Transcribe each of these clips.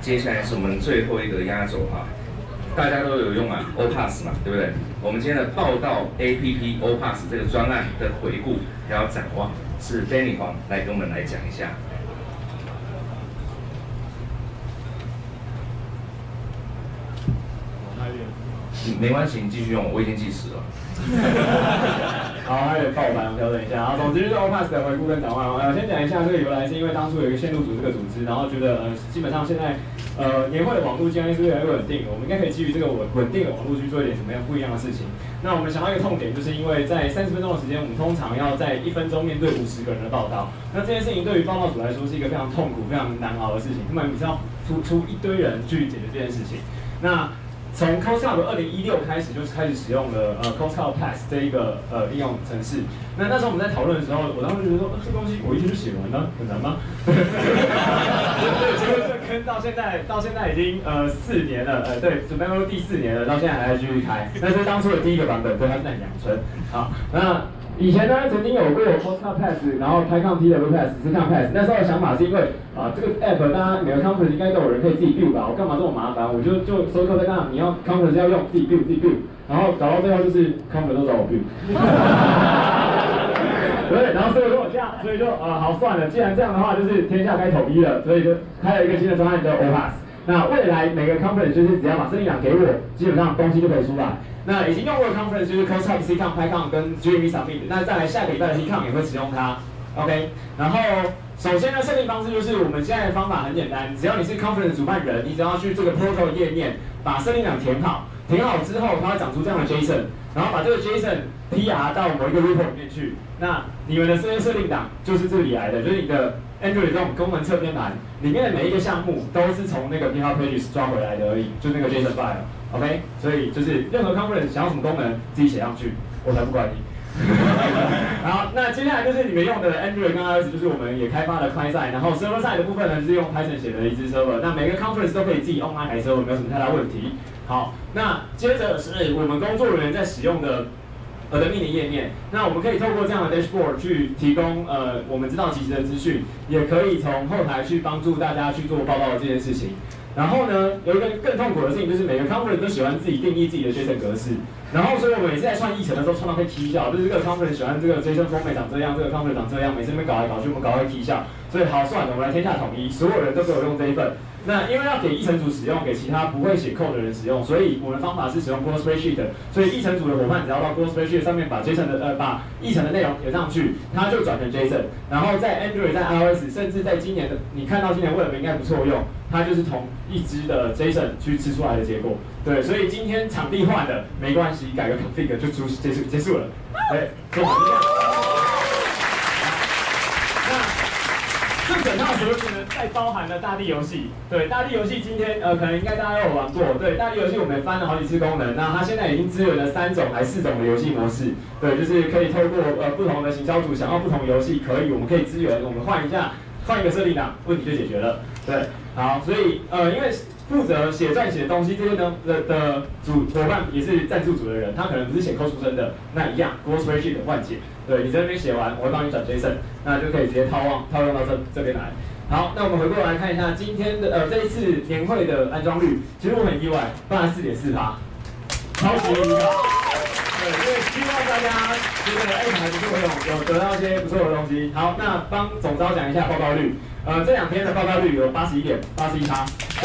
接下来是我们最后一个压轴哈，大家都有用啊 ，OPass 嘛，对不对？我们今天的报道 APP OPass 这个专案的回顾还有展望，是 Danny 黄来跟我们来讲一下。没关系，你继续用，我已经计时了。 好，还有点爆版，我调整一下。好，总之就是 OPass 的回顾跟展望。先讲一下这个由来，是因为当初有一个线路组这个组织，然后觉得基本上现在年会的网络经验是越来越稳定，我们应该可以基于这个稳定的网络去做一点什么样不一样的事情。那我们想到一个痛点，就是因为在30分钟的时间，我们通常要在1分钟面对50个人的报道。那这件事情对于报道组来说是一个非常痛苦、非常难熬的事情，他们是要出一堆人去解决这件事情。那从 CoScout 2016开始就开始使用了CoScout Pass 这一个应用程式。那时候我们在讨论的时候，我当时觉得说，这东西我一天就写完了，很难吗？对，结果这个坑到现在已经4年了，对，准备要第4年了，到现在还在继续开。那是当初的第一个版本，对，它是在阳春。好，那以前呢，曾经有过 CoScout Pass， 然后开抗 TW Pass、CCon Pass。那时候的想法是因为这个 App 大家每个 conference 应该都有人可以自己 build 吧，我干嘛这么麻烦？我就收购在干嘛？你要 conference 要用自己 build， 然后搞到最后就是 conference 都找我 build。对，然后所以说这样，所以就好算了，既然这样的话，就是天下该统一了，所以就开了一个新的专案叫 OPass。那未来每个 conference 就是只要把声音档给我，基本上东西就可以出来。那已经用过的 conference 就是 CoScout、CCon、PyCon 跟 GME Submit。那再来下个礼拜的 CCon 也会使用它。OK， 然后首先呢，设定方式就是我们现在的方法很简单，只要你是 conference 主办人，你只要去这个 portal 页面，把设定档填好，填好之后，它会长出这样的 JSON， 然后把这个 JSON PR 到某一个 repo 里面去。那你们的这些设定档就是这里来的，就是你的 Android 这种功能侧边栏里面的每一个项目都是从那个 GitHub Pages 抓回来的而已，就那个 JSON file。OK， 所以就是任何 conference 想要什么功能自己写上去，我才不管你。好，那接下来就是你们用的 Android 跟 iOS， 就是我们也开发的 Client Side， 然后 Server Side 的部分呢，就是用 Python 写的一支 Server。那每个 conference 都可以自己 online 改 Server， 没有什么太大问题。好，那接着是我们工作人员在使用的Admin 的页面。那我们可以透过这样的 Dashboard 去提供我们知道即时的资讯，也可以从后台去帮助大家去做报道的这件事情。然后呢，有一个更痛苦的事情，就是每个 conference 都喜欢自己定义自己的 JSON 格式。然后，所以我们每次在串议程的时候，串到会踢笑，就是这个 conference 喜欢这个 JSON format 长这样，这个 conference 长这样，每次那边搞来搞去，我们搞会踢笑。所以好，算了，我们来天下统一，所有人都给我用这一份。那因为要给议程组使用，给其他不会写 code 的人使用，所以我们的方法是使用 Google Spreadsheet。所以议程组的伙伴只要到 Google Spreadsheet 上面把 JSON 的把议程的内容填上去，它就转成 JSON。然后在 Android、在 iOS， 甚至在今年的你看到今年 Web 应该不错用，它就是同一支的 JSON 去吃出来的结果。对，所以今天场地换的没关系，改个 config 就结束了。对，做完这样。这整套游戏呢，再包含了大地游戏。对，大地游戏今天可能应该大家都有玩过。对，大地游戏我们也翻了好几次功能，那它现在已经支援了3种还4种的游戏模式。对，就是可以透过不同的行销组想要不同游戏，我们可以支援，我们换一个设定档，问题就解决了。对，好，所以因为负责撰写东西这些的伙伴也是赞助组的人，他可能不是写code出身的，那一样 Google Spreadsheet 万解。对，你在那边写完，我会帮你转 JSON， 那就可以直接套用到这边来。好，那我们回过来看一下今天的这一次年会的安装率，其实我很意外，84.4%，超级厉害。对，所以希望大家这个还不错用，有得到一些不错的东西。好，那帮总召讲一下报告率。这2天的报告率有81%，对。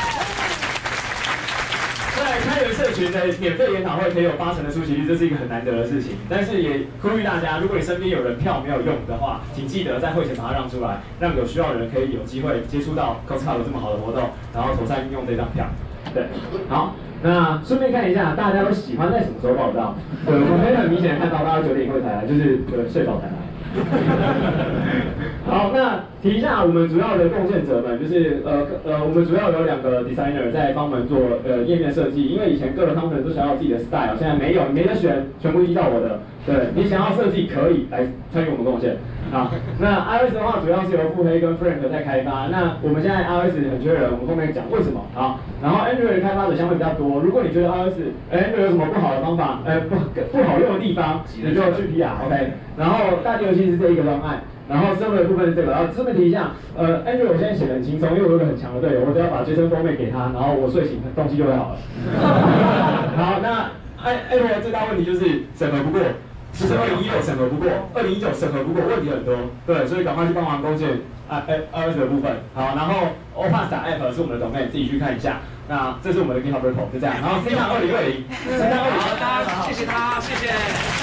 在开源社群的免费研讨会可以有80%的出席率，这是一个很难得的事情。但是也呼吁大家，如果你身边有人票没有用的话，请记得在会前把它让出来，让有需要的人可以有机会接触到 CoScout 这么好的活动，然后妥善运用这张票。对，好，那顺便看一下大家都喜欢在什么时候报到。对，我们可以很明显的看到，大家9点以后才来，就是睡饱才来。好，那提一下我们主要的贡献者们，就是我们主要有2个 designer 在帮我们做页面设计，因为以前各个 conference 都想要自己的 style， 现在没有，你没得选，全部依照我的。对，你想要设计可以来参与我们贡献。好，那 iOS 的话主要是由腹黑跟 Frank 在开发，那我们现在 iOS 很缺人，我们后面讲为什么。好，然后 Android 开发者相对比较多，如果你觉得 Android 有什么不好的方法，不好用的地方，你就去 PR，OK。然后大地游戏是这一个专案。 然后 server 的部分是这个，然后顺便提一下，Android 我现在写得很轻松，因为我有个很强的队友，我只要把 JSON format 给他，然后我睡醒东西就会好了。好，那 Android 最大问题就是审核不过。其实2016审核不过，2019审核不过，问题很多，对，所以赶快去帮忙贡献iOS 的部分。好，然后 opass.app 是我们的 domain， 自己去看一下。那这是我们的 GitHub repo， 就这样。然后 C 上2020， 好，大家谢谢他，谢谢。